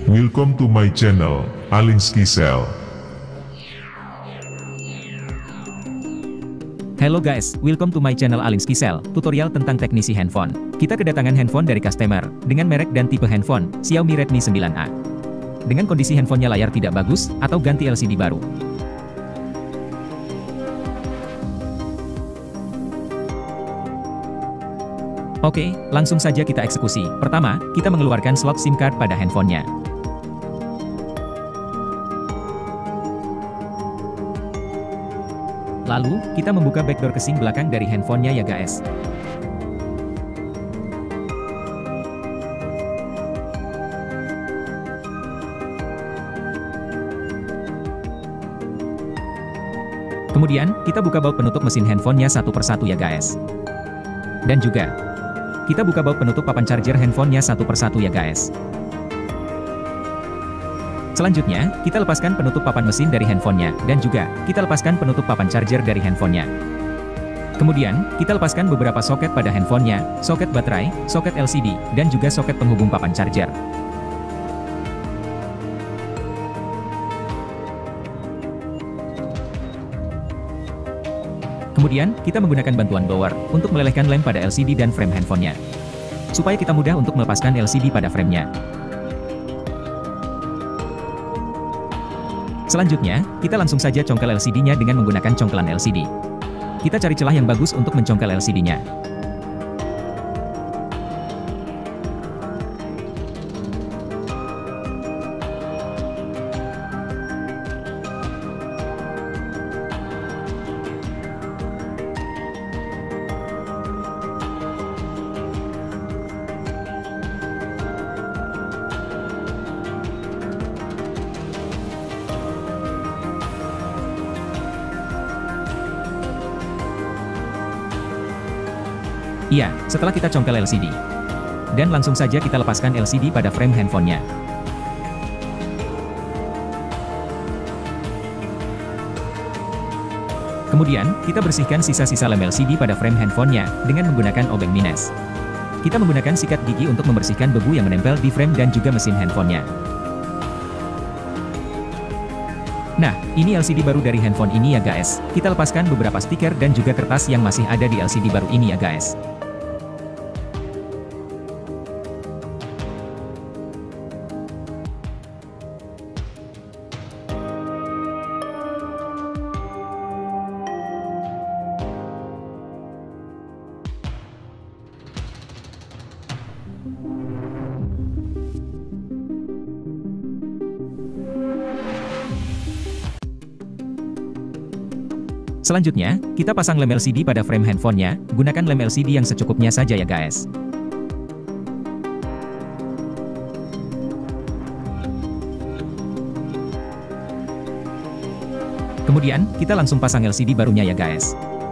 Welcome to my channel, Alinsky Cell. Hello guys, welcome to my channel Alinsky Cell, tutorial tentang teknisi handphone. Kita kedatangan handphone dari customer, dengan merek dan tipe handphone, Xiaomi Redmi 9A. Dengan kondisi handphonenya layar tidak bagus, atau ganti LCD baru. Oke, langsung saja kita eksekusi. Pertama, kita mengeluarkan slot SIM card pada handphonenya. Lalu, kita membuka backdoor casing belakang dari handphonenya ya guys. Kemudian, kita buka baut penutup mesin handphonenya satu persatu ya guys. Dan juga, kita buka baut penutup papan charger handphonenya satu persatu ya guys. Selanjutnya, kita lepaskan penutup papan mesin dari handphonenya, dan juga, kita lepaskan penutup papan charger dari handphonenya. Kemudian, kita lepaskan beberapa soket pada handphonenya, soket baterai, soket LCD, dan juga soket penghubung papan charger. Kemudian, kita menggunakan bantuan blower, untuk melelehkan lem pada LCD dan frame handphonenya. Supaya kita mudah untuk melepaskan LCD pada framenya. Selanjutnya, kita langsung saja congkel LCD-nya dengan menggunakan congkelan LCD. Kita cari celah yang bagus untuk mencongkel LCD-nya. Iya, setelah kita congkel LCD. Dan langsung saja kita lepaskan LCD pada frame handphonenya. Kemudian, kita bersihkan sisa-sisa lem LCD pada frame handphonenya, dengan menggunakan obeng minus. Kita menggunakan sikat gigi untuk membersihkan debu yang menempel di frame dan juga mesin handphonenya. Nah, ini LCD baru dari handphone ini ya guys. Kita lepaskan beberapa stiker dan juga kertas yang masih ada di LCD baru ini ya guys. Selanjutnya, kita pasang lem LCD pada frame handphonenya, gunakan lem LCD yang secukupnya saja ya guys. Kemudian, kita langsung pasang LCD barunya ya guys.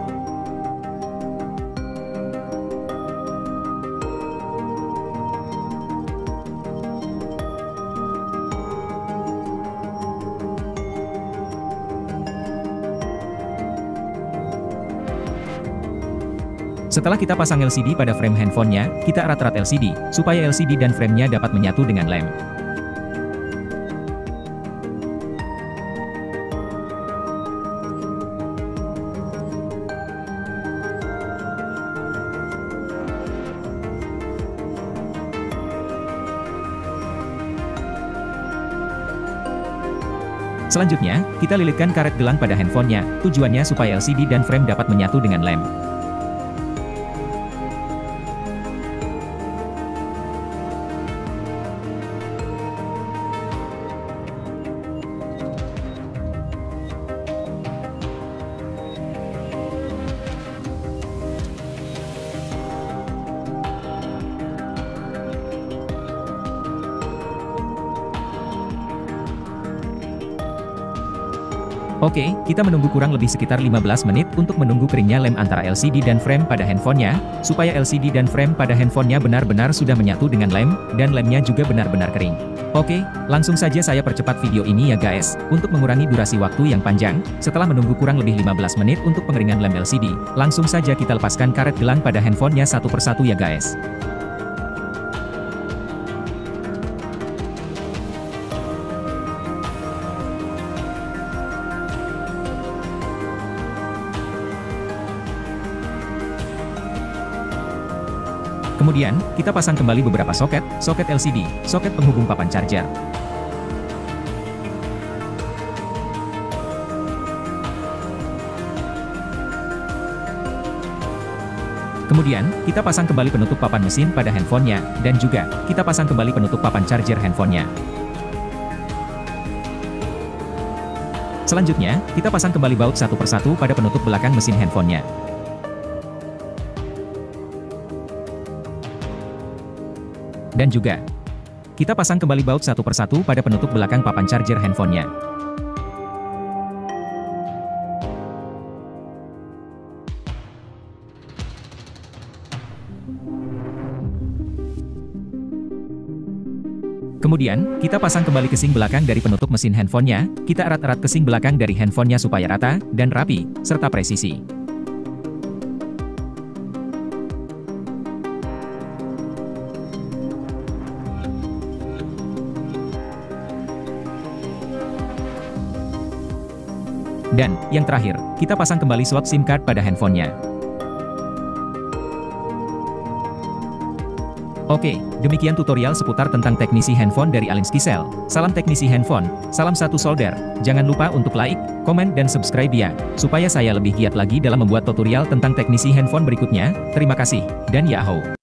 Setelah kita pasang LCD pada frame handphonenya, kita erat-erat LCD, supaya LCD dan framenya dapat menyatu dengan lem. Selanjutnya, kita lilitkan karet gelang pada handphonenya, tujuannya supaya LCD dan frame dapat menyatu dengan lem. Oke, kita menunggu kurang lebih sekitar 15 menit untuk menunggu keringnya lem antara LCD dan frame pada handphonenya, supaya LCD dan frame pada handphonenya benar-benar sudah menyatu dengan lem, dan lemnya juga benar-benar kering. Oke, langsung saja saya percepat video ini ya guys, untuk mengurangi durasi waktu yang panjang. Setelah menunggu kurang lebih 15 menit untuk pengeringan lem LCD, langsung saja kita lepaskan karet gelang pada handphonenya satu persatu ya guys. Kemudian, kita pasang kembali beberapa soket LCD, soket penghubung papan charger. Kemudian, kita pasang kembali penutup papan mesin pada handphonenya, dan juga, kita pasang kembali penutup papan charger handphonenya. Selanjutnya, kita pasang kembali baut satu persatu pada penutup belakang mesin handphonenya. Dan juga, kita pasang kembali baut satu persatu pada penutup belakang papan charger handphonenya. Kemudian, kita pasang kembali casing belakang dari penutup mesin handphonenya, kita erat-erat casing belakang dari handphonenya supaya rata, dan rapi, serta presisi. Dan, yang terakhir, kita pasang kembali slot SIM card pada handphonenya. Oke, demikian tutorial seputar tentang teknisi handphone dari Alinsky-Cell. Salam teknisi handphone, salam satu solder. Jangan lupa untuk like, komen, dan subscribe ya, supaya saya lebih giat lagi dalam membuat tutorial tentang teknisi handphone berikutnya. Terima kasih, dan yahoo!